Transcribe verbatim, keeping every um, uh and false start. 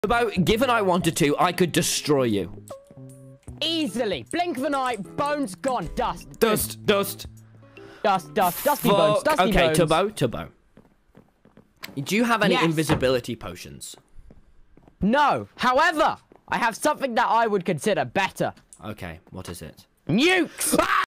About given I wanted to, I could destroy you. Easily. Blink of an eye, bones gone. Dust. Dust, dust. Dust, dust, dusty Fuck. bones, dusty okay, bones. 𝚆𝚆, 𝚆𝚆. Do you have any Yes. invisibility potions? No. However, I have something that I would consider better. Okay, what is it? Nukes!